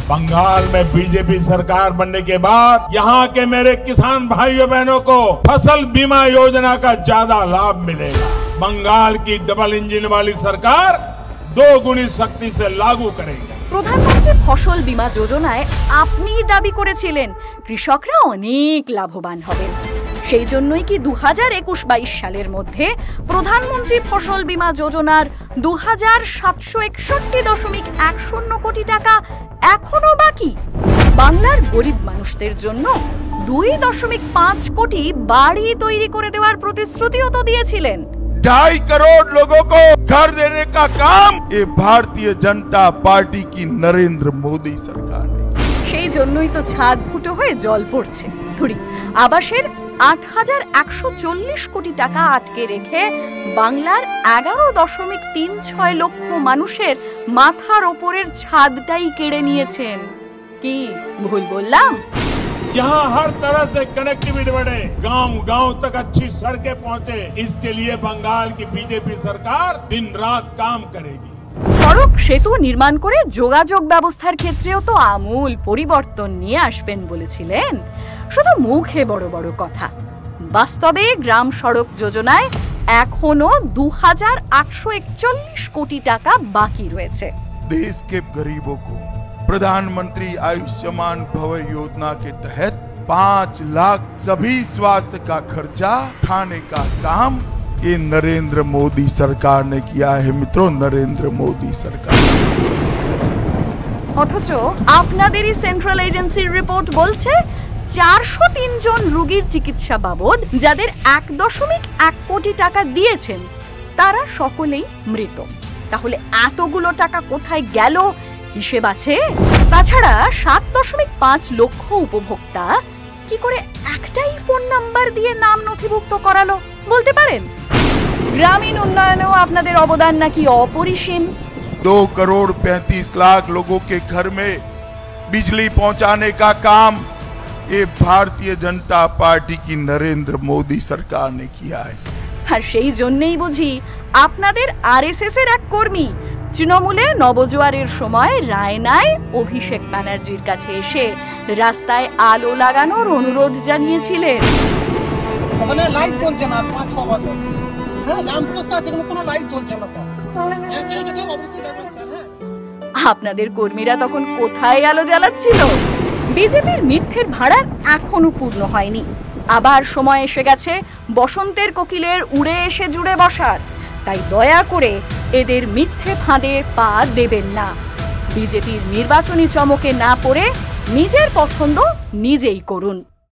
बंगाल में बीजेपी सरकार बनने के बाद यहाँ के मेरे किसान भाइयों बहनों को फसल बीमा योजना का ज्यादा लाभ मिलेगा। बंगाल की डबल इंजन वाली सरकार 2 गुनी शक्ति से लागू करेगी। প্রধানমন্ত্রী ফসল বীমা যোজনায় আপনি দাবি করেছিলেন কৃষকরা অনেক লাভবান হবেন। সেই জন্যই কি 2021-22 সালের মধ্যে প্রধানমন্ত্রী ফসল বীমা যোজনার 2761.10 কোটি টাকা এখনো বাকি? বাংলার গরিব মানুষদের জন্য 2.5 কোটি বাড়ি তৈরি করে দেওয়ার প্রতিশ্রুতিও তো দিয়েছিলেন। 2.5 करोड़ लोगों को घर देने का काम ये भारतीय जनता पार्टी की नरेंद्र मोदी सरकार ने। সেই জন্যই তো ছাদ ফুটো হয়ে জল পড়ছে। ধুরি আবাসের 8,140 কোটি টাকা আটকে রেখে বাংলার 11.36 লক্ষ মানুষের মাথার ওপরের ছাদটাই কেড়ে নিয়েছেন। কি ভুল বললাম? यहाँ हर तरह से कनेक्टिविटी बढ़े, गांव-गांव तक अच्छी सड़कें पहुंचे, इसके लिए बंगाल की बीजेपी सरकार दिन रात काम करेगी। সড়ক সেতু নির্মাণ করে যোগাযোগ ব্যবস্থার ক্ষেত্রেও তো আমূল পরিবর্তন নিয়ে আসবেন বলেছিলেন। শুধু মুখে বড় বড় কথা, বাস্তবে গ্রাম সড়ক যোজনায় এখনো 2,841 কোটি টাকা বাকি রয়েছে। देश के गरीबों को प्रधानमंत्री आयुष्मान भव योजना के तहत 5 लाख सभी स्वास्थ्य का खर्चा उठाने का काम ये नरेंद्र मोदी सरकार ने किया है। मित्रों, नरेंद्र मोदी सरकार। অথচ আপনাদেরই সেন্ট্রাল এজেন্সির রিপোর্ট বলছে 403 জন রোগীর চিকিৎসা বাবদ যাদের 1.1 কোটি টাকা দিয়েছেন তারা সকলেই মৃত। তাহলে এতগুলো টাকা কোথায় গেল হিসেব আছে? তাছাড়া 7.5 লক্ষ উপভোক্তা কি করে একটাই ফোন নাম্বার দিয়ে নাম নথিভুক্ত করালো বলতে পারেন? গ্রামীণ উন্নয়নেও আপনাদের অবদান নাকি অপরিসীম। 2 करोड़ 35 लाख लोगों के घर में बिजली पहुंचाने का काम ये भारतीय जनता पार्टी की नरेंद्र मोदी सरकार ने किया है। আর সেই জন্যই বুঝি আপনাদের আরএসএস এর এক কর্মী তৃণমূলে নবজোয়ারের সময় রায়নায় অভিষেক ব্যানার্জির কাছে এসে রাস্তায় আলো লাগানোর অনুরোধ জানিয়েছিলেন। ওখানে লাইট জ্বলছে না 5-6 বছর। হ্যাঁ, ল্যাম্পপোস্ট আছে কিন্তু কোনো লাইট জ্বলছে না স্যার। আপনাদের কর্মীরা তখন কোথায় আলো জ্বালাচ্ছিল? বিজেপির মিথ্যের ভাড়ার এখনো পূর্ণ হয়নি। আবার সময় এসে গেছে বসন্তের কোকিলের উড়ে এসে জুড়ে বসার। তাই দয়া করে এদের মিথ্যে ফাঁদে পা দেবেন না। বিজেপির নির্বাচনী চমকে না পড়ে নিজের পছন্দ নিজেই করুন।